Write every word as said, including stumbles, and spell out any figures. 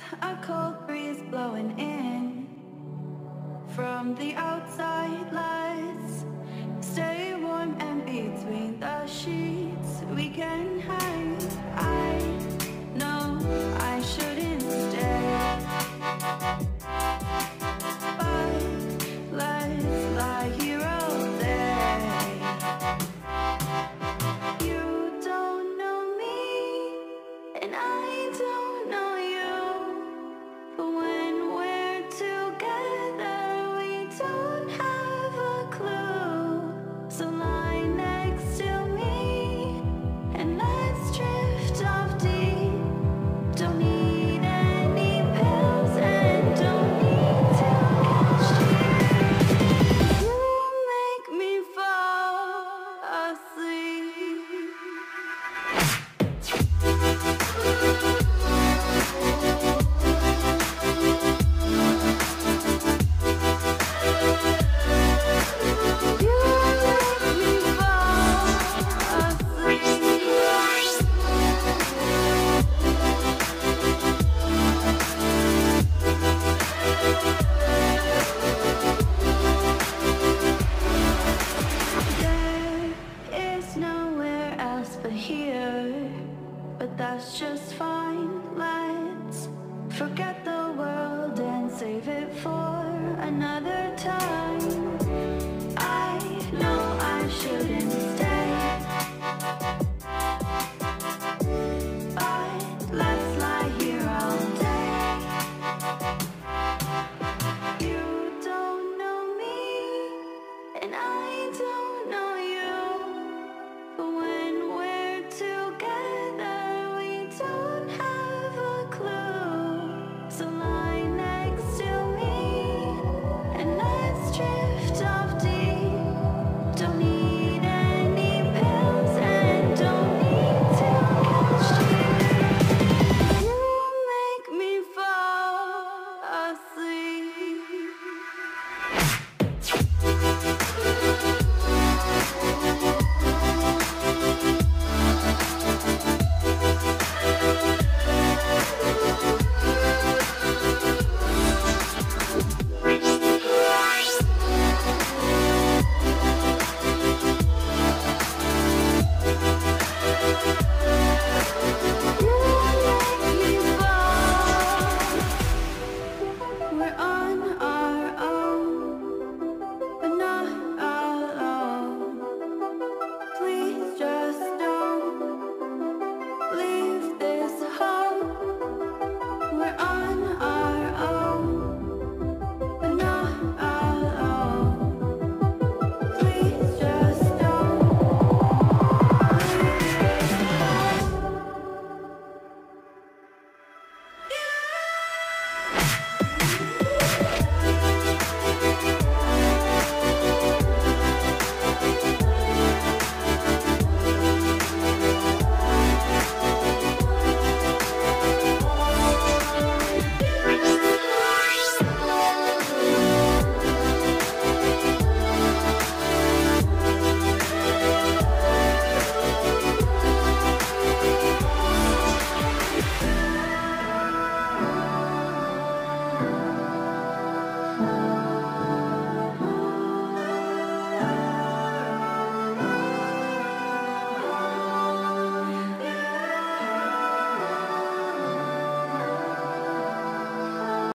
a cold breeze blowing in from the outside lights. Stay warm and between the sheets we can hide. I know I shouldn't stay, but let's lie here all day. You don't know me and I don't know you, but when we're together we don't have a clue. So lie next to me and let's drift off deep. Don't need any pills and don't need to catch deep. You make me fall asleep. You make me fall asleep. There is nowhere else but here, but that's just fine.